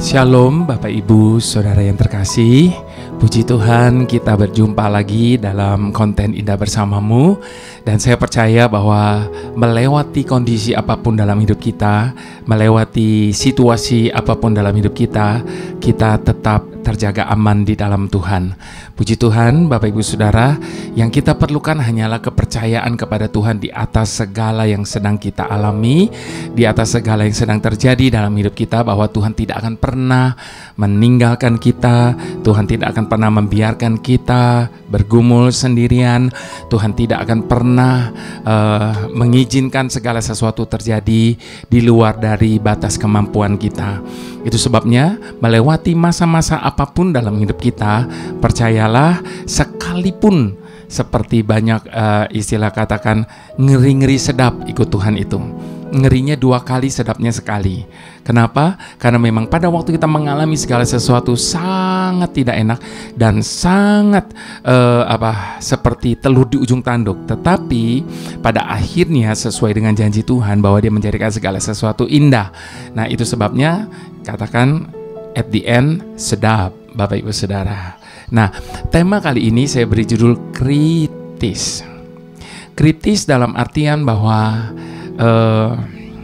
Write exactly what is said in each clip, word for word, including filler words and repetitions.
Shalom Bapak Ibu Saudara yang terkasih. Puji Tuhan, kita berjumpa lagi dalam konten Indah Bersamamu. Dan saya percaya bahwa melewati kondisi apapun dalam hidup kita, melewati situasi apapun dalam hidup kita, kita tetap terjaga aman di dalam Tuhan. Puji Tuhan Bapak Ibu Saudara, yang kita perlukan hanyalah kepercayaan kepada Tuhan di atas segala yang sedang kita alami, di atas segala yang sedang terjadi dalam hidup kita, bahwa Tuhan tidak akan pernah meninggalkan kita, Tuhan tidak akan pernah membiarkan kita bergumul sendirian, Tuhan tidak akan pernah uh, mengizinkan segala sesuatu terjadi di luar dari batas kemampuan kita. Itu sebabnya melewati masa-masa apapun dalam hidup kita, percayalah, sekalipun seperti banyak uh, istilah katakan ngeri-ngeri sedap ikut Tuhan itu, ngerinya dua kali, sedapnya sekali. Kenapa? Karena memang pada waktu kita mengalami segala sesuatu sangat tidak enak dan sangat uh, apa seperti telur di ujung tanduk, tetapi pada akhirnya sesuai dengan janji Tuhan bahwa Dia menjadikan segala sesuatu indah. Nah, itu sebabnya katakan at the end sedap, Bapak Ibu Saudara. Nah, tema kali ini saya beri judul kritis. Kritis dalam artian bahwa uh,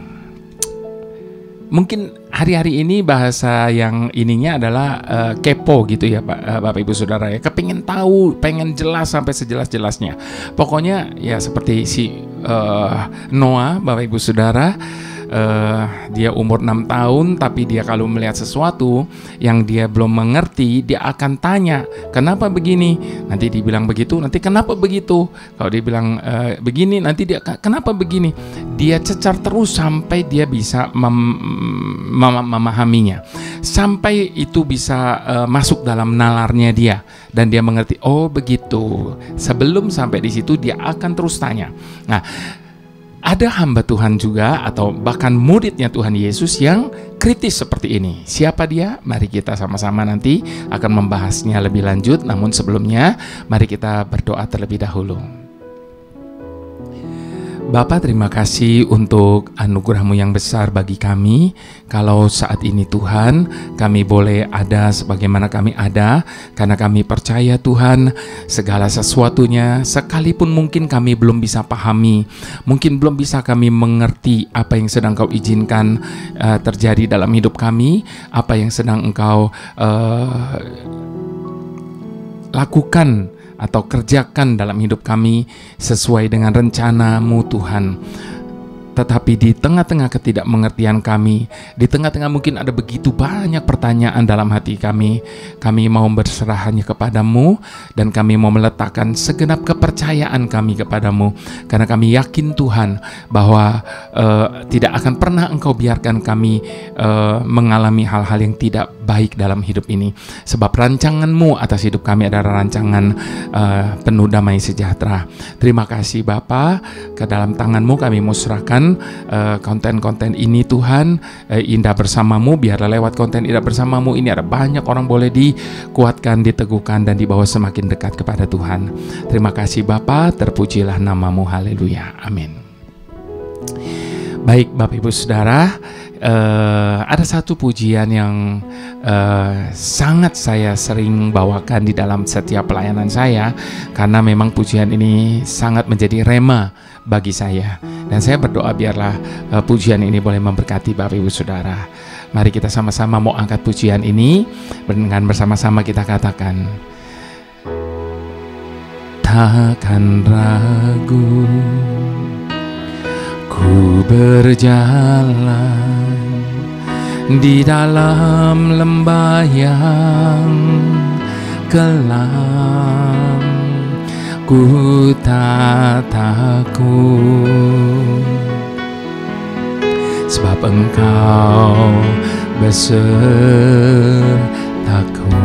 mungkin hari-hari ini bahasa yang ininya adalah uh, kepo gitu ya Pak, uh, Bapak Ibu Saudara ya. Kepingin tahu, pengen jelas sampai sejelas-jelasnya. Pokoknya ya seperti si uh, Noah, Bapak Ibu Saudara. Uh, dia umur enam tahun, tapi dia kalau melihat sesuatu yang dia belum mengerti, dia akan tanya, kenapa begini? Nanti dibilang begitu, nanti kenapa begitu? Kalau dia bilang uh, begini, nanti dia kenapa begini? Dia cecar terus sampai dia bisa mem- mem- memahaminya, sampai itu bisa uh, masuk dalam nalarnya dia dan dia mengerti, oh begitu. Sebelum sampai di situ dia akan terus tanya. Nah, ada hamba Tuhan juga atau bahkan muridnya Tuhan Yesus yang kritis seperti ini. Siapa dia? Mari kita sama-sama nanti akan membahasnya lebih lanjut. Namun sebelumnya, mari kita berdoa terlebih dahulu. Bapa, terima kasih untuk anugerah-Mu yang besar bagi kami. Kalau saat ini Tuhan, kami boleh ada sebagaimana kami ada, karena kami percaya Tuhan, segala sesuatunya, sekalipun mungkin kami belum bisa pahami, mungkin belum bisa kami mengerti apa yang sedang Kau izinkan uh, terjadi dalam hidup kami, apa yang sedang Engkau uh, lakukan atau kerjakan dalam hidup kami sesuai dengan rencana-Mu Tuhan. Tetapi di tengah-tengah ketidakmengertian kami, di tengah-tengah mungkin ada begitu banyak pertanyaan dalam hati kami, kami mau berserah hanya kepadamu, dan kami mau meletakkan segenap kepercayaan kami kepadamu, karena kami yakin Tuhan bahwa uh, tidak akan pernah Engkau biarkan kami uh, mengalami hal-hal yang tidak baik dalam hidup ini, sebab rancangan-Mu atas hidup kami adalah rancangan uh, penuh damai sejahtera. Terima kasih Bapa, ke dalam tangan-Mu kami mau serahkan Uh, konten-konten ini Tuhan, uh, Indah Bersamamu. Biarlah lewat konten Indah Bersamamu ini ada banyak orang boleh dikuatkan, diteguhkan, dan dibawa semakin dekat kepada Tuhan. Terima kasih Bapa, terpujilah nama-Mu, haleluya, amin. Baik Bapak Ibu Saudara, uh, ada satu pujian yang uh, sangat saya sering bawakan di dalam setiap pelayanan saya, karena memang pujian ini sangat menjadi rema bagi saya, dan saya berdoa biarlah uh, pujian ini boleh memberkati Bapak Ibu Saudara. Mari kita sama-sama mau angkat pujian ini, dengan bersama-sama kita katakan, takkan ragu ku berjalan di dalam lembah yang kelam, ku tak takut, sebab Engkau besertaku.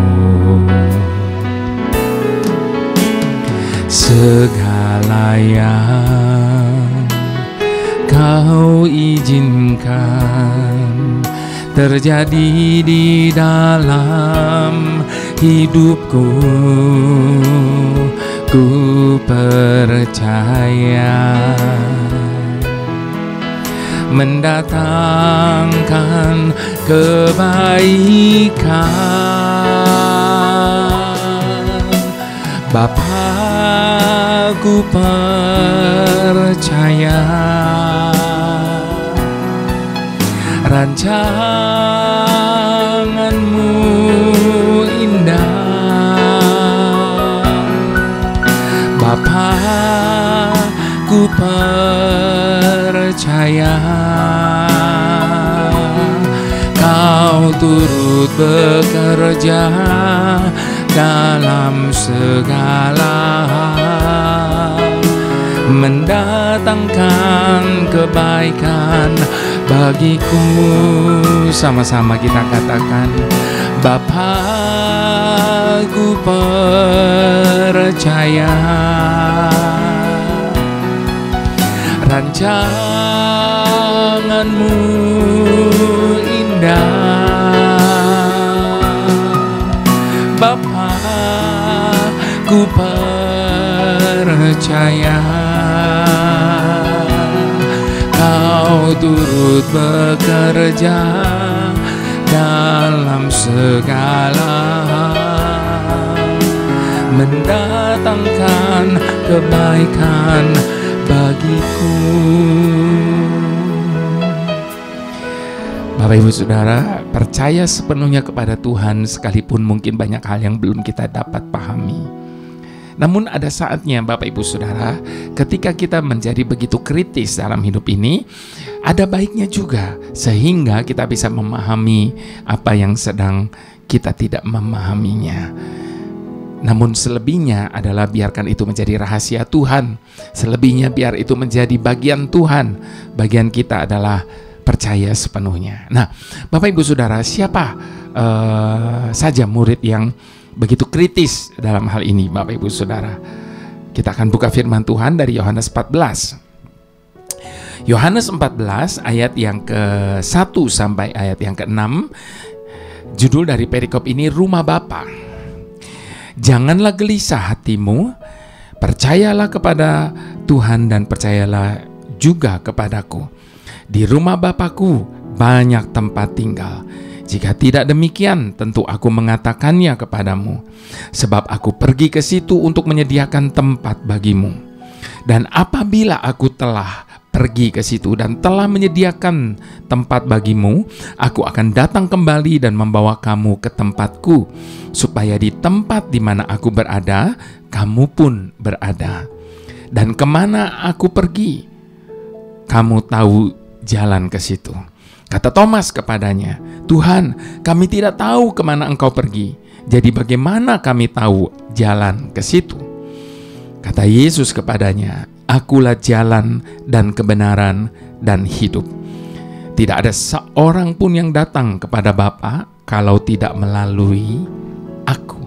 Segala yang Kau izinkan terjadi di dalam hidupku, ku percaya mendatangkan kebaikan. Bapa, ku percaya rancangan-Mu indah. Bapa, ku percaya Kau turut bekerja dalam segala hal, mendatangkan kebaikan bagiku. Sama-sama kita katakan, Bapa, ku percaya rancangan-Mu indah. Bapa, ku percaya Kau turut bekerja dalam segala hal, mendatangkan kebaikan bagiku. Bapak Ibu Saudara, percaya sepenuhnya kepada Tuhan sekalipun mungkin banyak hal yang belum kita dapat pahami. Namun ada saatnya Bapak Ibu Saudara, ketika kita menjadi begitu kritis dalam hidup ini, ada baiknya juga sehingga kita bisa memahami apa yang sedang kita tidak memahaminya. Namun selebihnya adalah biarkan itu menjadi rahasia Tuhan. Selebihnya biar itu menjadi bagian Tuhan. Bagian kita adalah percaya sepenuhnya. Nah, Bapak Ibu Saudara, siapa uh, saja murid yang begitu kritis dalam hal ini, Bapak Ibu Saudara? Kita akan buka firman Tuhan dari Yohanes empat belas. Yohanes empat belas ayat yang ke satu sampai ayat yang ke enam. Judul dari perikop ini, Rumah Bapa. Janganlah gelisah hatimu, percayalah kepada Tuhan dan percayalah juga kepadaku. Di rumah Bapa-Ku banyak tempat tinggal. Jika tidak demikian, tentu aku mengatakannya kepadamu. Sebab aku pergi ke situ untuk menyediakan tempat bagimu. Dan apabila aku telah pergi ke situ dan telah menyediakan tempat bagimu, aku akan datang kembali dan membawa kamu ke tempatku, supaya di tempat di mana aku berada, kamu pun berada. Dan kemana aku pergi, kamu tahu jalan ke situ. Kata Thomas kepadanya, Tuhan, kami tidak tahu kemana Engkau pergi. Jadi bagaimana kami tahu jalan ke situ? Kata Yesus kepadanya, Akulah jalan dan kebenaran dan hidup. Tidak ada seorang pun yang datang kepada Bapa kalau tidak melalui Aku.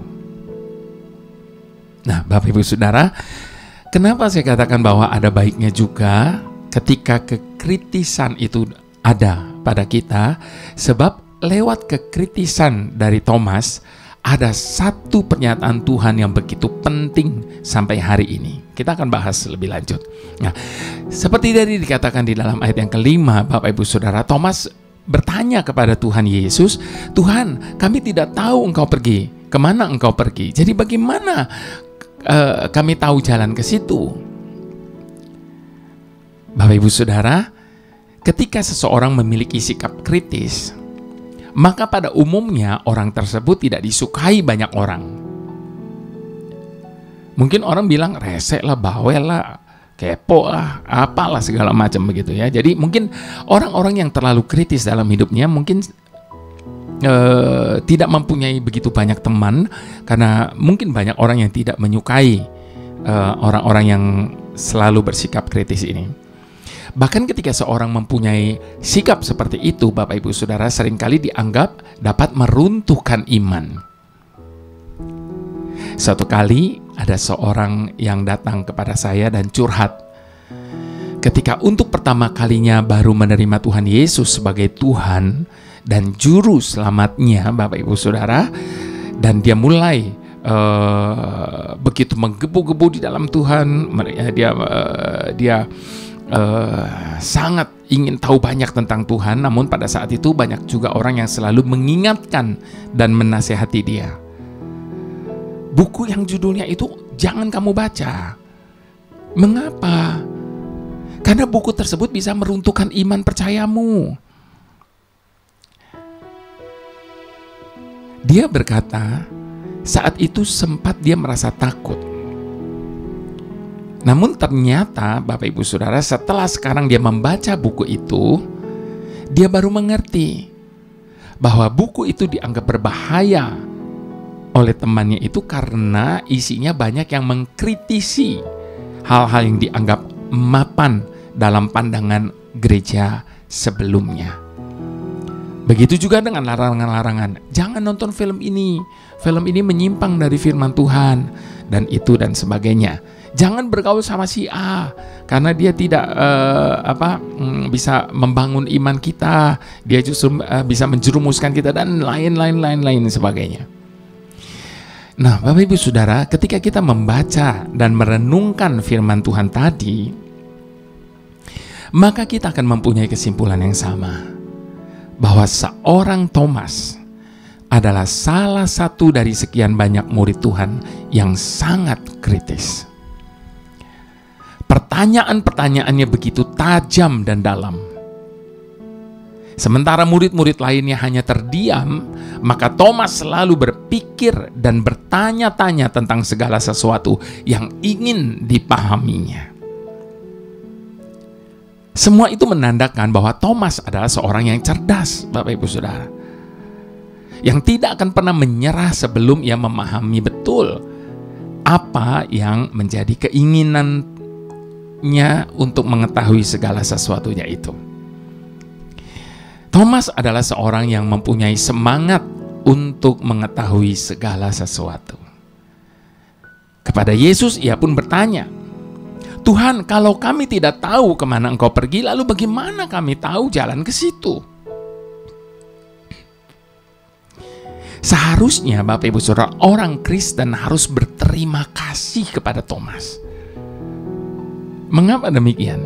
Nah, Bapak Ibu Saudara, kenapa saya katakan bahwa ada baiknya juga ketika kekritisan itu ada pada kita? Sebab lewat kekritisan dari Thomas ada satu pernyataan Tuhan yang begitu penting sampai hari ini. Kita akan bahas lebih lanjut. Nah, seperti tadi dikatakan di dalam ayat yang kelima, Bapak Ibu Saudara, Thomas bertanya kepada Tuhan Yesus, Tuhan, kami tidak tahu Engkau pergi. Kemana Engkau pergi? Jadi bagaimana uh, kami tahu jalan ke situ? Bapak Ibu Saudara, ketika seseorang memiliki sikap kritis, maka pada umumnya orang tersebut tidak disukai banyak orang. Mungkin orang bilang resek lah, bawel lah, kepo lah, apalah segala macam begitu ya. Jadi mungkin orang-orang yang terlalu kritis dalam hidupnya mungkin uh, tidak mempunyai begitu banyak teman, karena mungkin banyak orang yang tidak menyukai uh, orang-orang yang selalu bersikap kritis ini. Bahkan ketika seorang mempunyai sikap seperti itu, Bapak Ibu Saudara, seringkali dianggap dapat meruntuhkan iman. Suatu kali ada seorang yang datang kepada saya dan curhat. Ketika untuk pertama kalinya baru menerima Tuhan Yesus sebagai Tuhan dan Juru Selamatnya, Bapak Ibu Saudara, dan dia mulai uh, begitu menggebu-gebu di dalam Tuhan, dia uh, dia uh, sangat ingin tahu banyak tentang Tuhan, namun pada saat itu banyak juga orang yang selalu mengingatkan dan menasehati dia. Buku yang judulnya itu jangan kamu baca. Mengapa? Karena buku tersebut bisa meruntuhkan iman percayamu. Dia berkata, saat itu sempat dia merasa takut. Namun ternyata Bapak Ibu Saudara, setelah sekarang dia membaca buku itu, dia baru mengerti bahwa buku itu dianggap berbahaya oleh temannya itu karena isinya banyak yang mengkritisi hal-hal yang dianggap mapan dalam pandangan gereja sebelumnya. Begitu juga dengan larangan-larangan. Jangan nonton film ini. Film ini menyimpang dari firman Tuhan dan itu dan sebagainya. Jangan bergaul sama si A karena dia tidak uh, apa mm, bisa membangun iman kita. Dia justru uh, bisa menjerumuskan kita dan lain-lain lain-lain sebagainya. Nah, Bapak Ibu Saudara, ketika kita membaca dan merenungkan firman Tuhan tadi, maka kita akan mempunyai kesimpulan yang sama, bahwa seorang Thomas adalah salah satu dari sekian banyak murid Tuhan yang sangat kritis. Pertanyaan-pertanyaannya begitu tajam dan dalam. Sementara murid-murid lainnya hanya terdiam, maka Thomas selalu berpikir dan bertanya-tanya tentang segala sesuatu yang ingin dipahaminya. Semua itu menandakan bahwa Thomas adalah seorang yang cerdas, Bapak Ibu Saudara, yang tidak akan pernah menyerah sebelum ia memahami betul apa yang menjadi keinginannya untuk mengetahui segala sesuatunya itu. Thomas adalah seorang yang mempunyai semangat untuk mengetahui segala sesuatu. Kepada Yesus ia pun bertanya, Tuhan, kalau kami tidak tahu kemana Engkau pergi, lalu bagaimana kami tahu jalan ke situ? Seharusnya Bapak Ibu Saudara, orang Kristen harus berterima kasih kepada Thomas. Mengapa demikian?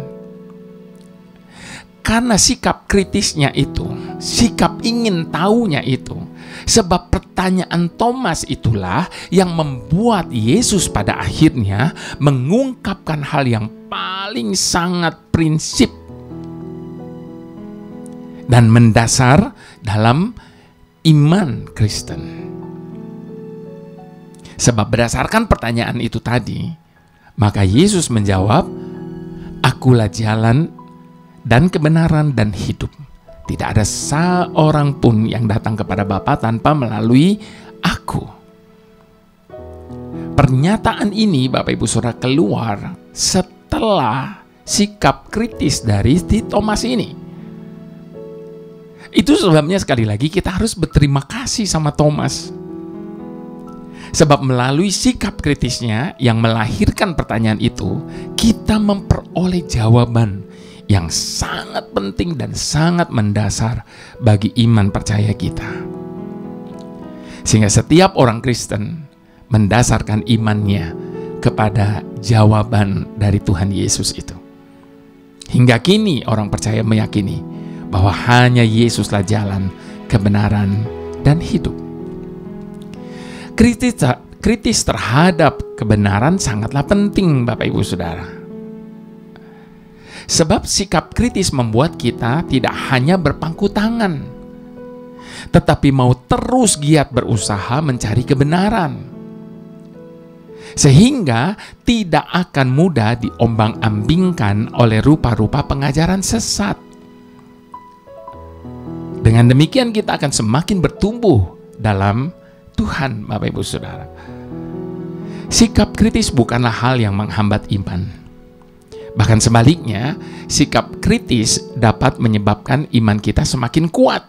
Karena sikap kritisnya itu, sikap ingin tahunya itu, sebab pertanyaan Thomas itulah yang membuat Yesus pada akhirnya mengungkapkan hal yang paling sangat prinsip dan mendasar dalam iman Kristen. Sebab berdasarkan pertanyaan itu tadi, maka Yesus menjawab, Akulah jalan dan kebenaran dan hidup. Tidak ada seorang pun yang datang kepada Bapa tanpa melalui Aku. Pernyataan ini Bapak Ibu Saudara keluar setelah sikap kritis dari Thomas ini. Itu sebabnya sekali lagi kita harus berterima kasih sama Thomas. Sebab melalui sikap kritisnya yang melahirkan pertanyaan itu, kita memperoleh jawaban yang sangat penting dan sangat mendasar bagi iman percaya kita. Sehingga setiap orang Kristen mendasarkan imannya kepada jawaban dari Tuhan Yesus itu. Hingga kini orang percaya meyakini bahwa hanya Yesuslah jalan, kebenaran, dan hidup. Kritis, kritis terhadap kebenaran sangatlah penting Bapak Ibu Saudara. Sebab sikap kritis membuat kita tidak hanya berpangku tangan, tetapi mau terus giat berusaha mencari kebenaran. Sehingga tidak akan mudah diombang-ambingkan oleh rupa-rupa pengajaran sesat. Dengan demikian kita akan semakin bertumbuh dalam Tuhan, Bapak Ibu Saudara. Sikap kritis bukanlah hal yang menghambat iman. Bahkan sebaliknya, sikap kritis dapat menyebabkan iman kita semakin kuat.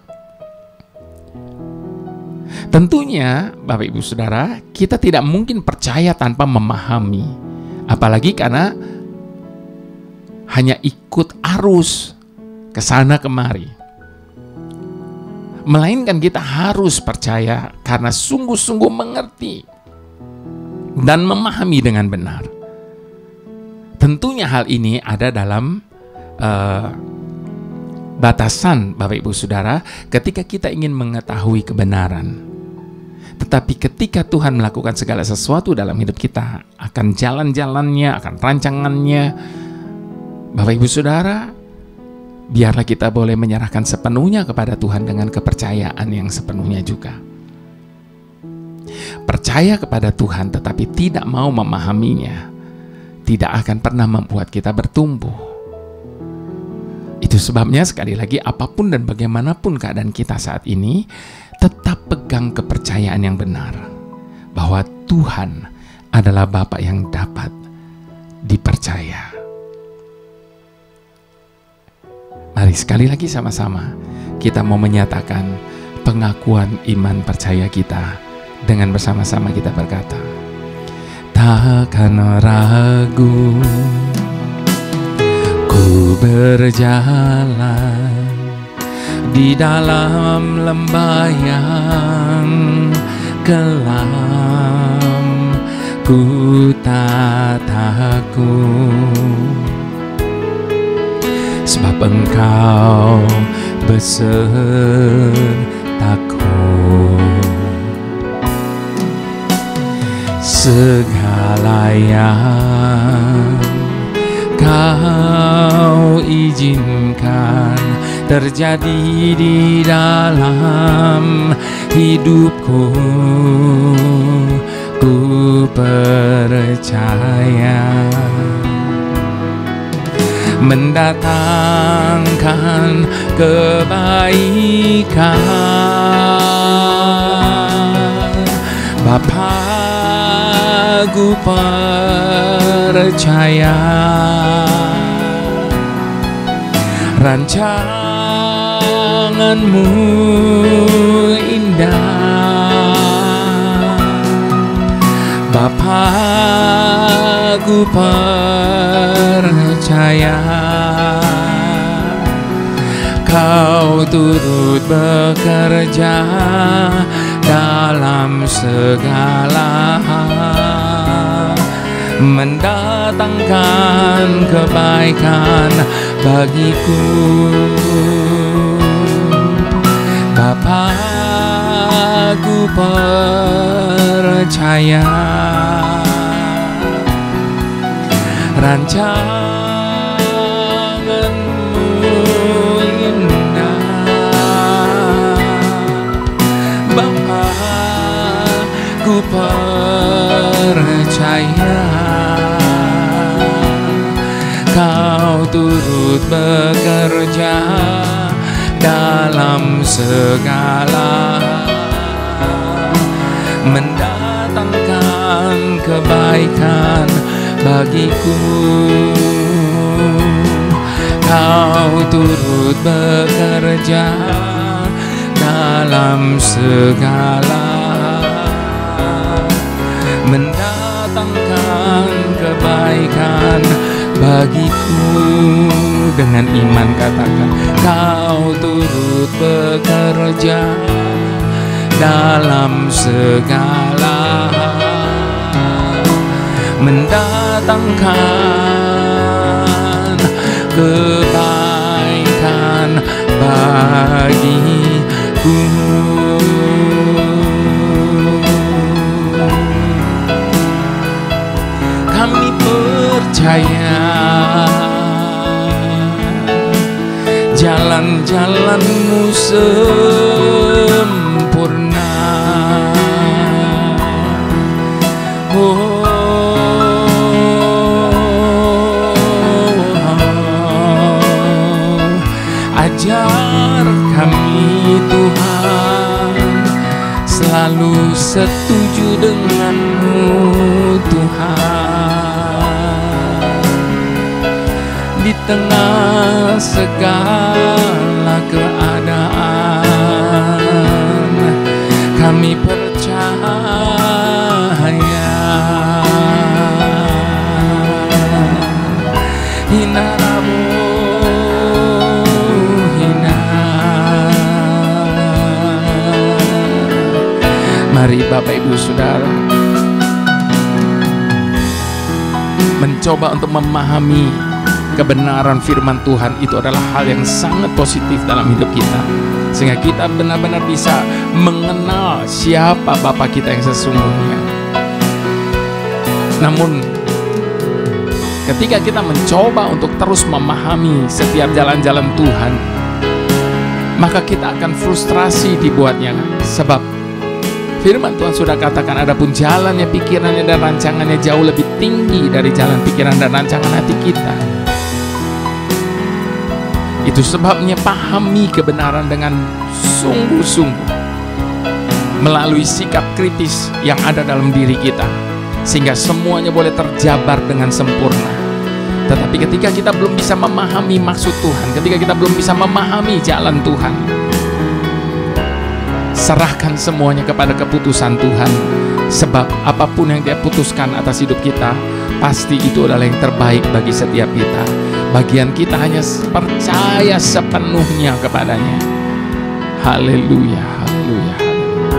Tentunya, Bapak Ibu Saudara, kita tidak mungkin percaya tanpa memahami. Apalagi karena hanya ikut arus ke sana kemari. Melainkan kita harus percaya karena sungguh-sungguh mengerti dan memahami dengan benar. Tentunya hal ini ada dalam uh, batasan, Bapak Ibu Saudara, ketika kita ingin mengetahui kebenaran. Tetapi ketika Tuhan melakukan segala sesuatu dalam hidup kita, akan jalan-jalannya, akan rancangannya, Bapak Ibu Saudara, biarlah kita boleh menyerahkan sepenuhnya kepada Tuhan dengan kepercayaan yang sepenuhnya juga. Percaya kepada Tuhan tetapi tidak mau memahaminya, tidak akan pernah membuat kita bertumbuh. Itu sebabnya sekali lagi, apapun dan bagaimanapun keadaan kita saat ini, tetap pegang kepercayaan yang benar bahwa Tuhan adalah Bapa yang dapat dipercaya. Mari sekali lagi sama-sama kita mau menyatakan pengakuan iman percaya kita dengan bersama-sama kita berkata, takkan ragu ku berjalan di dalam lembah yang kelam, ku tak takut, sebab Engkau besertaku. Segala yang Kau izinkan terjadi di dalam hidupku, ku percaya mendatangkan kebaikan. Bapa, ku percaya rancangan-Mu indah. Bapa, ku percaya Kau turut bekerja dalam segala hal, mendatangkan kebaikan bagiku. Bapa, ku percaya rancangan-Mu indah. Bapa, ku percaya Kau turut bekerja dalam segala hal, mendatangkan kebaikan bagiku. Kau turut bekerja dalam segala hal, mendatangkan kebaikan bagiku. Dengan iman katakan, Kau turut bekerja dalam segala hal, mendatangkan kebaikan bagiku. Kami percaya jalan-jalan-Mu sempurna. Oh, ajar kami Tuhan selalu setuju dengan-Mu Tuhan, di tengah segala keadaan. Kami percaya hina Rabu hina. Mari Bapak Ibu Saudara mencoba untuk memahami kebenaran firman Tuhan itu adalah hal yang sangat positif dalam hidup kita, sehingga kita benar-benar bisa mengenal siapa Bapa kita yang sesungguhnya. Namun ketika kita mencoba untuk terus memahami setiap jalan-jalan Tuhan, maka kita akan frustrasi dibuatnya. Sebab firman Tuhan sudah katakan, adapun jalannya, pikirannya, dan rancangannya jauh lebih tinggi dari jalan pikiran dan rancangan hati kita. Itu sebabnya pahami kebenaran dengan sungguh-sungguh melalui sikap kritis yang ada dalam diri kita, sehingga semuanya boleh terjabar dengan sempurna. Tetapi ketika kita belum bisa memahami maksud Tuhan, ketika kita belum bisa memahami jalan Tuhan, serahkan semuanya kepada keputusan Tuhan. Sebab apapun yang Dia putuskan atas hidup kita, pasti itu adalah yang terbaik bagi setiap kita. Bagian kita hanya percaya sepenuhnya kepadanya. Haleluya, haleluya, haleluya.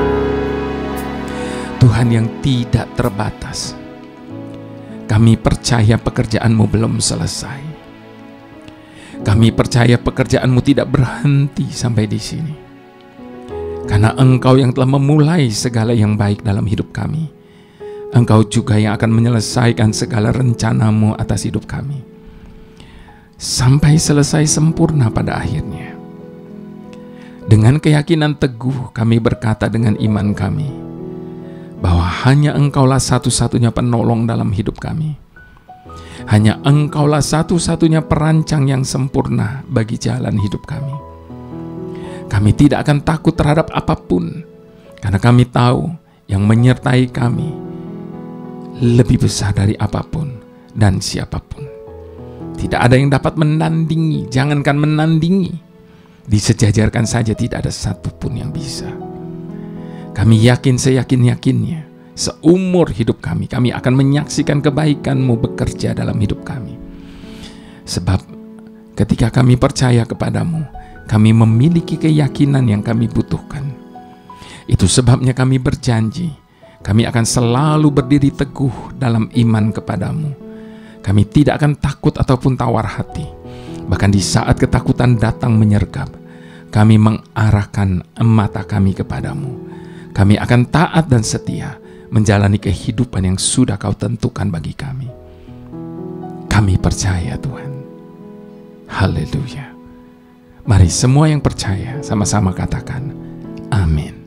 Tuhan yang tidak terbatas, kami percaya pekerjaan-Mu belum selesai. Kami percaya pekerjaan-Mu tidak berhenti sampai di sini. Karena Engkau yang telah memulai segala yang baik dalam hidup kami, Engkau juga yang akan menyelesaikan segala rencana-Mu atas hidup kami, sampai selesai sempurna pada akhirnya. Dengan keyakinan teguh kami berkata dengan iman kami, bahwa hanya Engkaulah satu-satunya penolong dalam hidup kami. Hanya Engkaulah satu-satunya perancang yang sempurna bagi jalan hidup kami. Kami tidak akan takut terhadap apapun, karena kami tahu yang menyertai kami lebih besar dari apapun dan siapapun. Tidak ada yang dapat menandingi, jangankan menandingi, disejajarkan saja tidak ada satupun yang bisa. Kami yakin seyakin-yakinnya, seumur hidup kami, kami akan menyaksikan kebaikan-Mu bekerja dalam hidup kami. Sebab ketika kami percaya kepadamu, kami memiliki keyakinan yang kami butuhkan. Itu sebabnya kami berjanji, kami akan selalu berdiri teguh dalam iman kepadamu. Kami tidak akan takut ataupun tawar hati. Bahkan di saat ketakutan datang menyergap, kami mengarahkan mata kami kepadamu. Kami akan taat dan setia menjalani kehidupan yang sudah Kau tentukan bagi kami. Kami percaya Tuhan. Haleluya. Mari semua yang percaya sama-sama katakan amin.